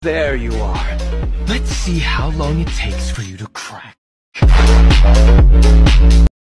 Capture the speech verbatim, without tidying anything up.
There you are. Let's see how long it takes for you to crack.